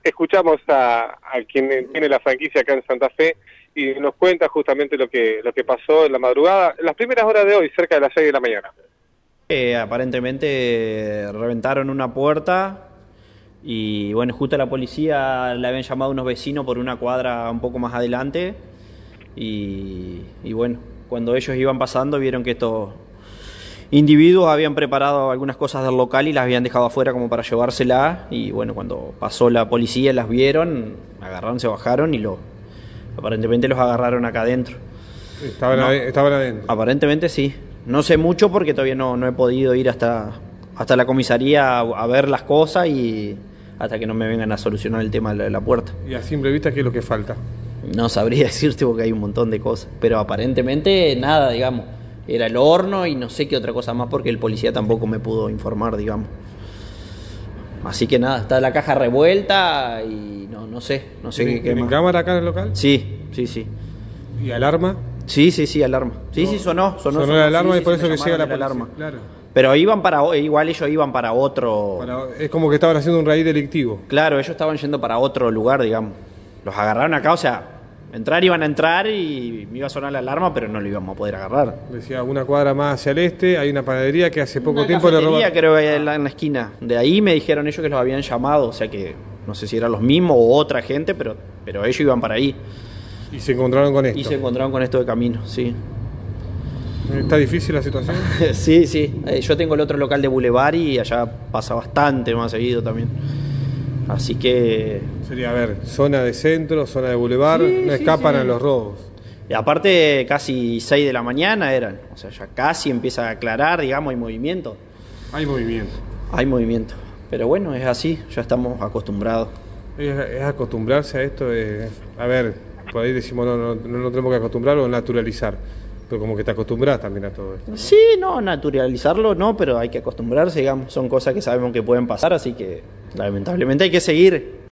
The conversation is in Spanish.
escuchamos a quien tiene la franquicia acá en Santa Fe y nos cuenta justamente lo que pasó en la madrugada, en las primeras horas de hoy, cerca de las 6 de la mañana. Aparentemente reventaron una puerta y bueno, justo a la policía le habían llamado unos vecinos por una cuadra un poco más adelante y bueno, cuando ellos iban pasando vieron que estos individuos habían preparado algunas cosas del local y las habían dejado afuera como para llevárselas y bueno, cuando pasó la policía las vieron, agarraron, se bajaron y aparentemente los agarraron acá adentro. ¿Estaban adentro? Aparentemente sí. No sé mucho porque todavía no he podido ir hasta la comisaría a ver las cosas y hasta que no me vengan a solucionar el tema de la puerta. ¿Y a simple vista qué es lo que falta? No sabría decirte porque hay un montón de cosas, pero aparentemente nada, digamos. Era el horno y no sé qué otra cosa más porque el policía tampoco me pudo informar, digamos. Así que nada, está la caja revuelta y no sé qué ¿Tienen cámara acá en el local? Sí. ¿Y alarma? Sí, alarma. Sí, sonó la alarma y por eso que llega la policía. alarma. Claro. Pero igual ellos iban para otro... Es como que estaban haciendo un raíz delictivo. Claro, ellos estaban yendo para otro lugar, digamos. Los agarraron acá, o sea, iban a entrar y me iba a sonar la alarma, pero no lo íbamos a poder agarrar. Decía, una cuadra más hacia el este, hay una panadería que hace poco tiempo le robaron. Creo que en la esquina. De ahí me dijeron ellos que los habían llamado, o sea que no sé si eran los mismos o otra gente, pero ellos iban para ahí. ¿Y se encontraron con esto? Y se encontraron con esto de camino, sí. ¿Está difícil la situación? Sí. Yo tengo el otro local de Boulevard y allá pasa bastante más seguido también. Así que... Sería, a ver, zona de centro, zona de Boulevard, no escapan a los robos. Y aparte casi 6 de la mañana eran, o sea, ya casi empieza a aclarar, digamos, hay movimiento. Hay movimiento. Pero bueno, es así, ya estamos acostumbrados. Es acostumbrarse a esto, a ver, por ahí decimos no tenemos que acostumbrar o naturalizar. Pero como que te acostumbras también a todo esto, ¿no? Sí, naturalizarlo no, pero hay que acostumbrarse, digamos, son cosas que sabemos que pueden pasar, así que lamentablemente hay que seguir.